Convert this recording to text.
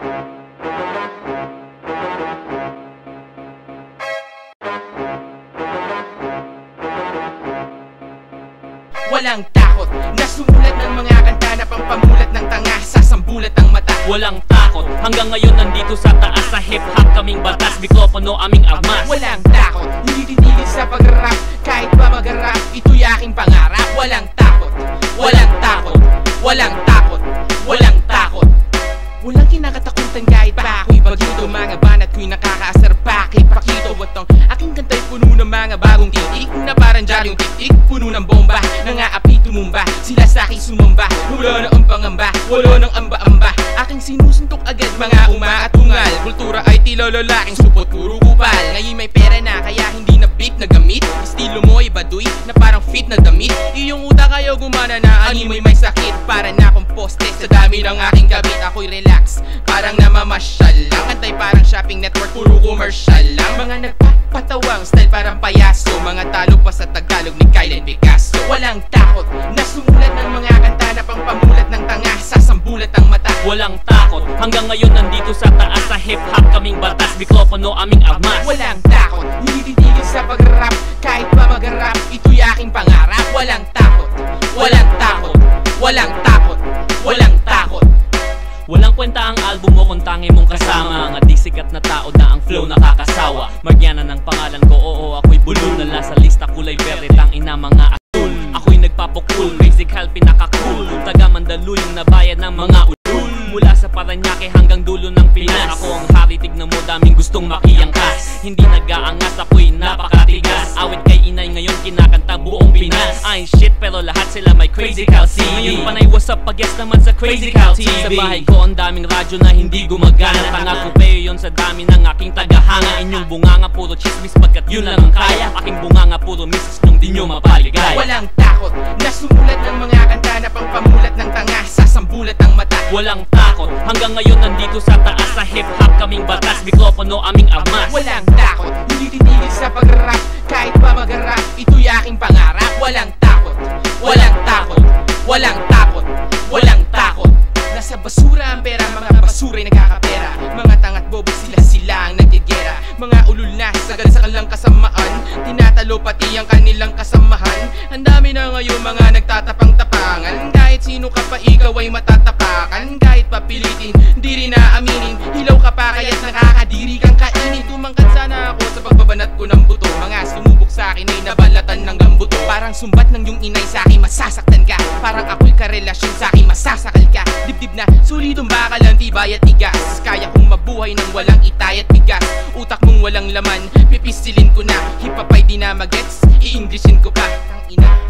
Walang takot na sumulat ng mga kanta na pampamulat ng tanga, sasambulat ang mata. Walang takot, hanggang ngayon nandito sa taas, sa hip-hop kaming batas, mikropono aming armas. Walang takot, hindi titigil sa pag-rap, kahit pa mag-rap, ito'y aking pangarap. Walang takot, walang takot, walang takot, walang takot. Walang kinakatakutan kahit pa ako'y bagito, mga banat ko'y nakakaasar pa kay Pakito. At ang aking kanta'y puno ng mga bagong titik na parang dyarong titik, puno ng bomba, nangaapi tumumba, sila sa'kin sumamba. Wala na ang pangamba, wala nang amba-amba, aking sinusuntok agad mga umaatungal. Kultura ay tila lalaking supot, puro kupal. Ngayon may pera na kaya hindi na beat na gamit, estilo mo ay baduy na parang fit na damit. Iyong utak ayaw gumana na animoy may sakit, para na akong poste sa dami ng aking kabit. Ako'y relax, parang namamasyal lang, kantay parang shopping network, puro commercial lang. Mga nagpapatawang style parang payaso, mga talo pa sa Tagalog ni Kyle and Picasso. Walang takot na sumulat ng mga kanta na pampamulat ng tanga, sasambulat ang mata. Walang takot, hanggang ngayon nandito sa taas, sa hip-hop kaming batas, mikropono aming armas. Walang takot, hindi titigil sa pag-rap, kahit pa mag-rap, ito'y aking pangarap. Walang takot, walang takot, walang takot, walang takot. Walang kwenta ang album mo kung tangi mong kasama, ang di sikat na tao na ang flow nakakasawa. Mariana ng pangalan ko, oo ako'y bulol, nala sa lista kulay verde, tangina mga atul. Ako'y nagpapakul, musical pinaka-cool, taga Mandaluyong na bayan ng mga ulul. Mula sa Paranaque hanggang dulo ng Pinas, ako ang hari, tignan mo daming gustong makiangkas. Hindi nag-aangas, ako'y napakatigas, awit kay inay ngayon kinakanta buong Pinas. Ay shit pero lahat sila may Crazy Cow TV. Ngayon panay what's up pag-guest naman sa Crazy Cow TV. Sa bahay ko ang daming radyo na hindi gumagana, tanga ko payo yun sa dami ng aking tagahanga. Inyong bunganga puro chismis pagkat yun lang ang kaya, aking bunganga puro misis nyong di nyo mapaligaya. Walang takot na sumulat ng mga kanta na pampamulat ng tanga, sasambulat ang mata. Walang takot, hanggang ngayon nandito sa taas, sa hip-hop kaming batas, mikropono aming armas. Walang takot, hindi titigil sa pag-rap, kahit pa mag-rap, ito'y aking pangarap. Walang takot, walang takot, walang takot, walang takot. Nasa basura ang pera, mga basura'y nagkakapera, mga tangat bobo sila ang nagigera. Mga ulul na sagad sa kalang kasamaan, tinatalo pati ang kanilang kasamahan. Ang dami na ngayon mga nagtatapang-tapangan, kahit sino ka pa ikaw ay matatapakan. Kahit papilitin, di rin naaminin, hilaw ka pa kaya't nakakadiri kang kainin. Tumangkad sana ako sa pagbabanat ko ng buto, mga sumubok sa akin ay nabalatan ng gambuto. Parang sumbat ng yung inay sa akin masasaktan ka, parang ako'y karelasyon sa akin masasakal ka. Dibdib na solidong bakal ang tibay at tigas, kaya kong mabuhay ng walang itay at bigas. Utak mong walang laman, pipistilin ko na, hip hop ay di na magets, i-Englishin ko pa. Tang ina.